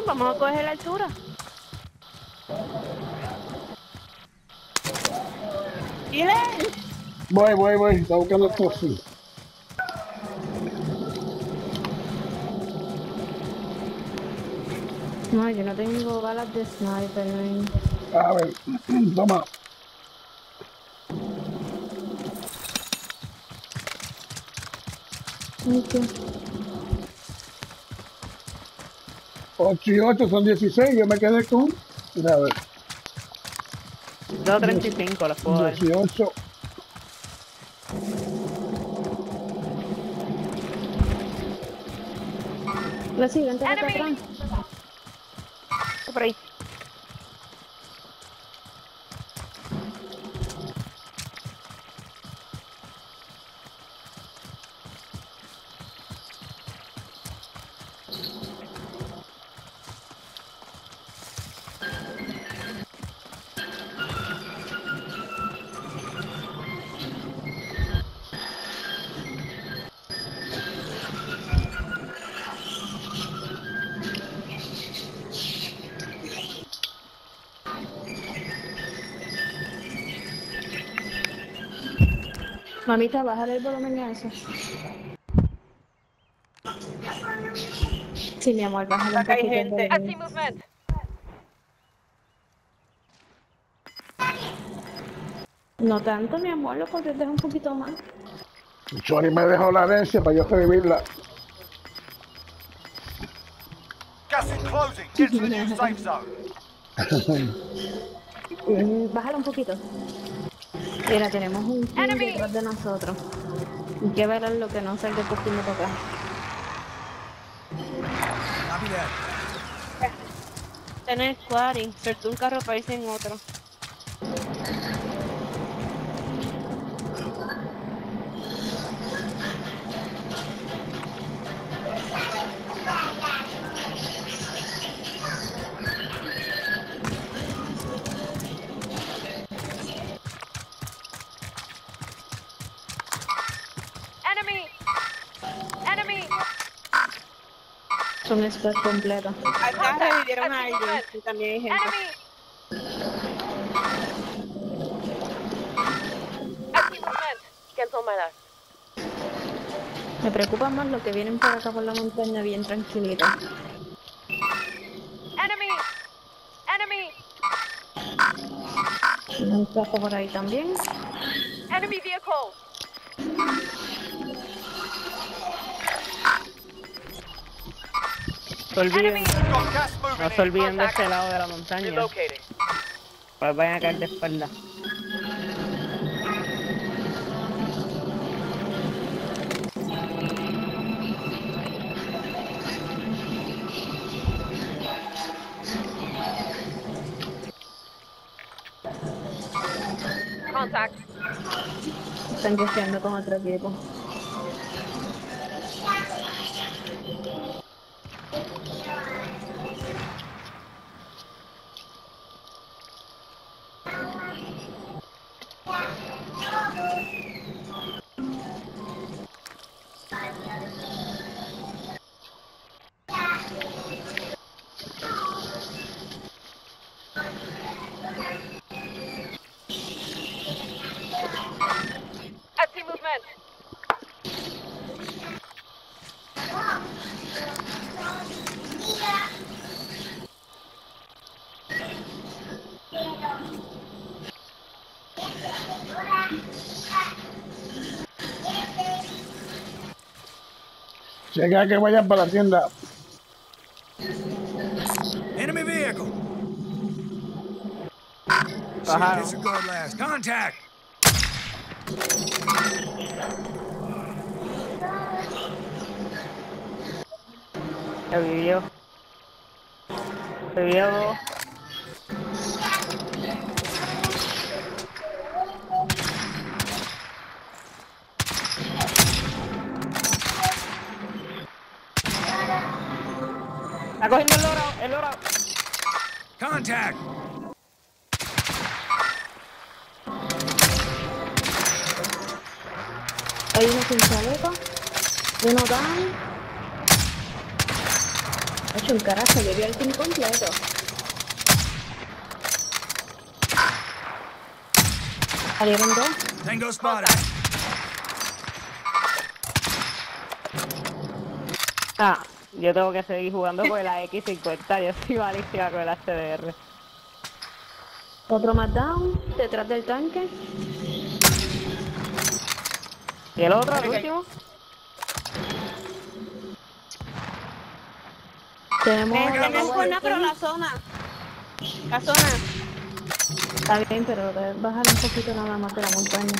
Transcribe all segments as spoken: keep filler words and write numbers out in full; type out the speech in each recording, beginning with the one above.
vamos a coger la altura. ¡Dile! Voy, voy, voy. Está buscando el coffee. No, yo no tengo balas de sniper, man. A ver, toma. Okay. ocho y ocho son dieciséis. Yo me quedé con. A ver. dos treinta y cinco las puedo dar. dieciocho. La siguiente de atrás. Por ahí. Mamita, bájale el volumen a eso. Sí, mi amor, bájale un poquito el volumen. No tanto, mi amor, lo podrías dejar un poquito más. Chori me dejó la herencia para yo revivirla. Gas is closing. Get to the new safe zone. Bájalo un poquito. Mira, tenemos un team detrás de nosotros. Hay que ver lo que no salga por fin de tocar. Tener squatting, soltó un carro para irse en otro. Son squad completo. Acá revivieron a alguien y también hay gente. Me preocupa más lo que vienen por acá por la montaña bien tranquilito. Un poco por ahí también. Enemy vehicle. Se olviden, no se olviden de este lado de la montaña. Pues vayan a caer de espalda. Contact. Están creciendo con otro equipo. Llega que vayan para la tienda. Enemy vehicle. Bajaron. Disregard last. Contact. Revivió. Revivió dos. Está cogiendo el oro, el oro. Contact. Hay uno sin chaleco. Uno down. Ha hecho un carajo, yo vi el team completo. Salieron dos. Tango spotted. Ah, yo tengo que seguir jugando con la X cincuenta, yo soy malísima con el H D R. Otro más down, detrás del tanque. ¿Y el otro, el último? Tenemos... Tenemos una, pero la zona. La zona. Está bien, pero debes bajar un poquito nada más de la montaña.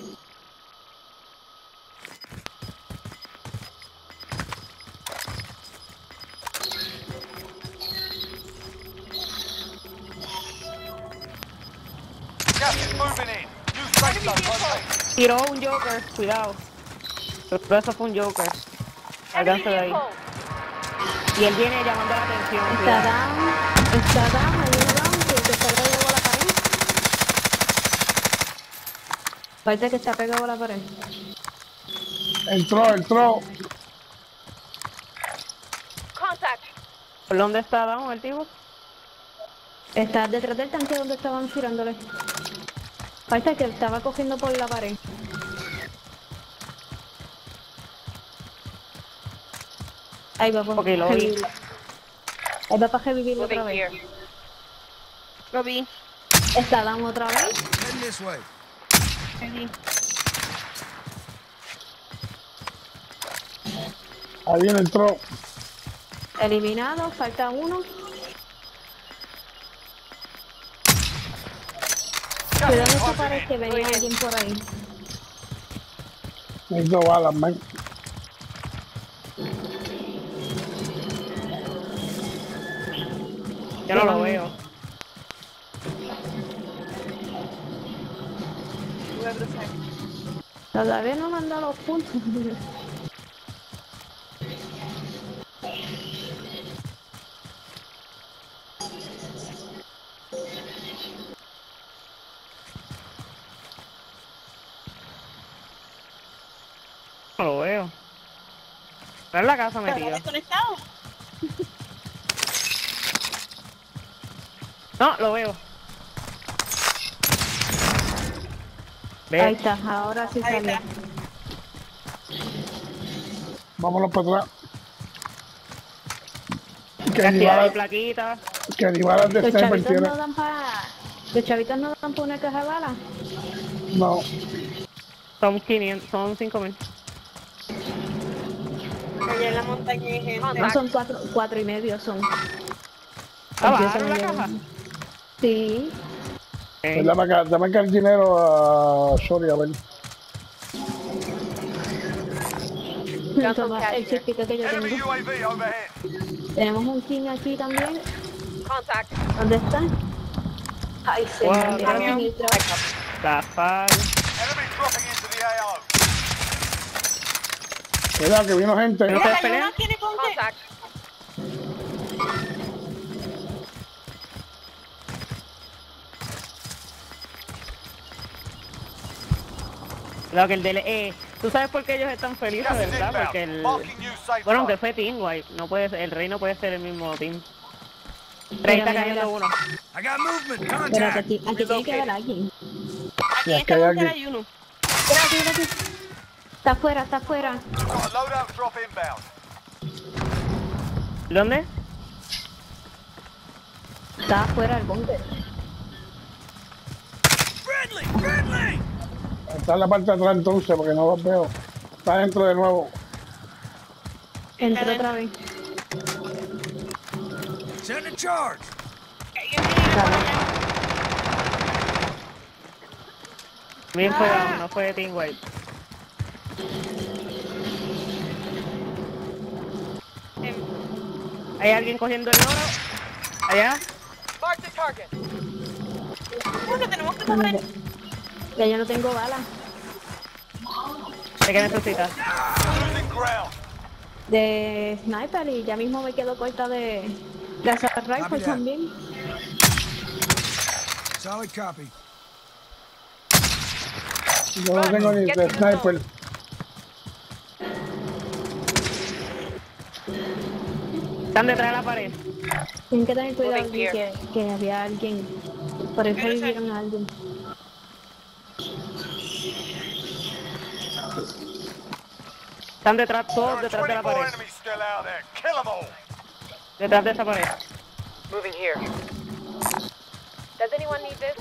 Gas is moving in. New safe zone located. Tiró un Joker, cuidado. Pero eso fue un Joker. Alcance de ahí. Y él viene llamando la atención. Está Cuidado. down, está down, hay uno down que te está pegado a la pared. Parece que está pegado a la pared. Entró, entró. Contact. ¿Por dónde está Down el tipo? Está detrás del tanque donde estaban tirándole. Parece que estaba cogiendo por la pared. Ahí va para Ok, lo vi. revivirlo. Ahí va para revivirlo otra Moving vez. here. Lo vi. Está down otra vez. Heading this way. Ahí viene, entró. Eliminado, falta uno. Gas Cuidado is esa closing pared in. que venía alguien por ahí. Necesito balas, man. Yo no lo veo. Todavía no me han dado los puntos. No lo veo. Está en la casa ¿Está metido. desconectado? No, lo veo. Ve. Ahí está, ahora sí Ahí salió. está. Vámonos para atrás. Que Casi ni hay balas, plaquita. que ni balas de Los sniper chavitos tiene. no dan para... Los chavitos no dan para una caja de balas. No. Son quinientos, son cinco mil. Allá en la montaña hay gente. No, son cuatro, cuatro y medio son. ¿Ah, Empiezan bajaron a la llegar. caja? Sí. Pues dame acá, dame acá el dinero a Shorty, a ver. Toma el chipito que yo Enemy tengo. U A V overhead. Tenemos un king aquí también. Contact. ¿Dónde está? Ay, se Wow, me mira camión. el La falla. Enemy dropping into the A O. Cuidado, que vino gente. ¿No Mira, te hay pelean? uno tiene contact. Lo que el del eh, ¿tú sabes por qué ellos están felices, Gas is verdad? Porque inbound. el... Marking new safe Bueno, aunque zone. fue Team White, no puede ser, el rey no puede ser el mismo team. Rey Mira, está mira, cayendo mira. uno. I got movement. Espérate, Contact. aquí, aquí tiene que haber alguien. Aquí Ya, en que esta hay montaña alguien. hay uno. Espérate, espérate. Está afuera, está afuera. Got a loadout drop inbound. ¿Dónde? Está afuera el búnker. Friendly. Friendly. Está en la parte de atrás entonces, porque no los veo. Está dentro de nuevo. Entró otra vez. Send a charge. Alguien viene por allá. Bien fue Down, no fue Team White. Em, ¿Hay alguien cogiendo el oro? ¿Allá? Mark the target. Bueno, tenemos que coger. Ya yo no tengo balas. ¿De qué necesitas? Losing ground. De sniper y ya mismo me quedo corta de... De assault rifle Copy that. también. Solid copy. Yo no tengo ni de sniper. Están detrás de la pared. Tienen que tener cuidado Moving aquí que, que había alguien. Por eso Pero ese- vieron a alguien. Están detrás, There todos are detrás de la twenty-four pared. enemies still out there. Kill them all. Detrás de esa pared. Moving here. Does anyone need this?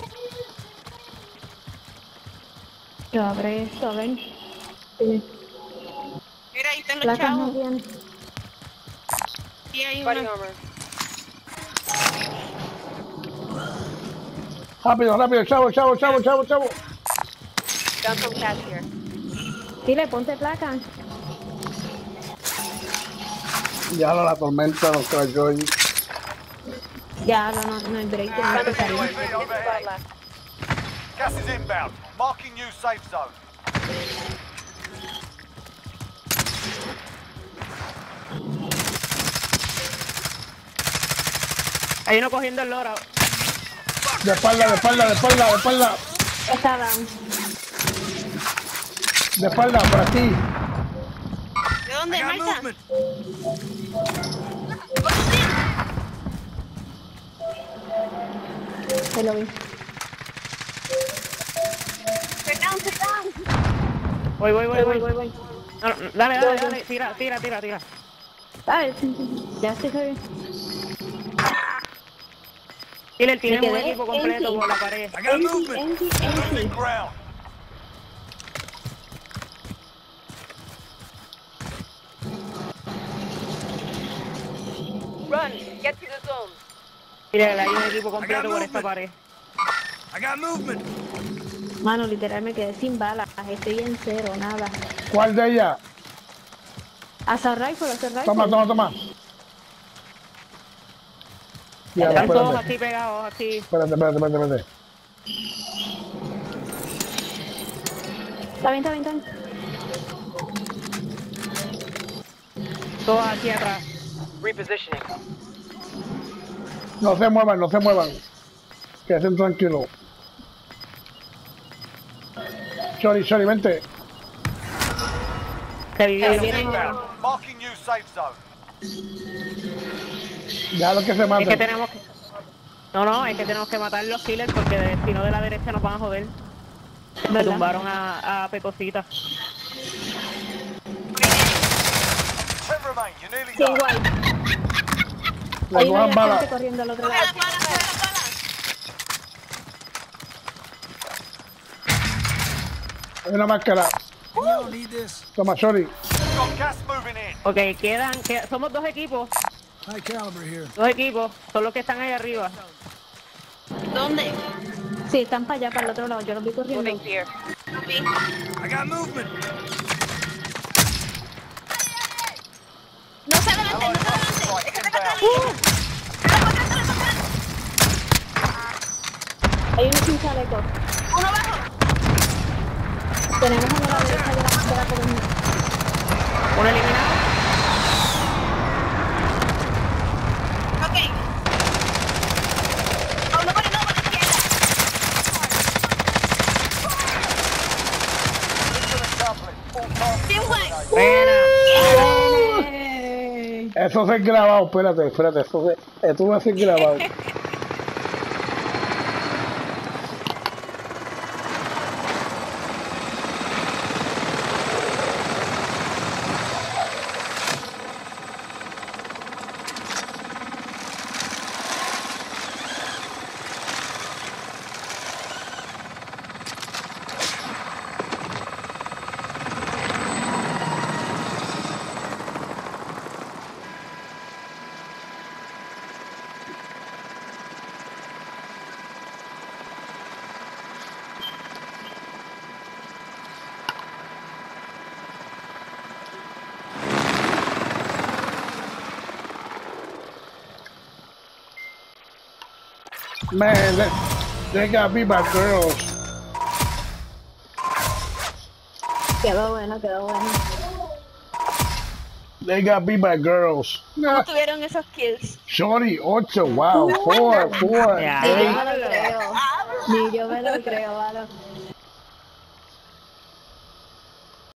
Yo abre esto, a ver. Sí. Mira, ahí están los Placas no chavos. tienen. Sí, hay Body una. armor. Rápido, rápido, chavo, chavo, chavo, chavo, chavo. Gun from cash here. Dile, ponte placa. Ya la tormenta nos trayó ahí. Ya, no, no, no hay break, tienen que empezar. U A V This is overhead. left. Gas is inbound. Marking new safe zone. Hay uno cogiendo el loro. De espalda, de espalda, de espalda, de espalda. Está down. De espalda, por aquí. ¿De dónde, I got Marta? movement. Ahí lo vi. Sit down, sit down. Voy, voy, voy, Voy, voy. voy, voy. No, no, dale, dale, dale. Tira, tira, tira, tira. Dale, ya estoy bien. Killer, tiene Me un quedé equipo completo empty. por la pared. I got Empty, movement. empty, Losing empty. ground. Run. Get to the zone. Killer, hay un equipo completo por esta pared. I got movement. Mano, literal me quedé sin balas. Estoy en cero, nada. ¿Cuál de ellas? Hasta rifle, hasta rifle. Toma, toma, toma. Ya, Están todos espérate. así pegados, así. Espérate, espérate, espérate, espérate. Está bien, está bien, está bien. Todos aquí atrás. Repositioning. No se muevan, no se muevan. Que estén tranquilos. Chori, Chori, vente. Se vivieron. Gas is inbound. Marking new safe zone. Ya lo que se Es que maten. tenemos que... No, no, es que tenemos que matar los killers porque de- si no de la derecha nos van a joder. Me ¿Verdad? tumbaron a, a Pecosita. Ten remain. You're nearly Sí, done. igual. Le Hay una cojan ya balas. gente corriendo al otro Coge lado. las balas, coge las balas. Hay una máscara. You don't need this. Toma, Chori. Got gas moving in. Ok, quedan... que- somos dos equipos. High caliber here. Dos equipos. Son los que están ahí arriba. ¿Dónde? Sí, están para allá, para el otro lado. Yo los vi corriendo. Moving here. Copy. I got movement. No se adelante, no se adelante. Strike Es que te mata inbound. Hay uno sin chaleco. Uno abajo. Tenemos uno a la derecha de la, de la columna. Uno eliminado. Ok. A uno por el lado, por la izquierda. Incident complete. All targets Team White. eliminated. Buena. Eso se ha grabado, espérate, espérate. Eso, se, esto va a ser grabado. Man, they, they gotta be my girls. Quedó bueno, quedó bueno. They gotta be my girls. ¿Cómo tuvieron esos kills? Shorty, ocho, wow, four, four. Ya. Ni yo me lo creo. Ni yo me lo creo, mano.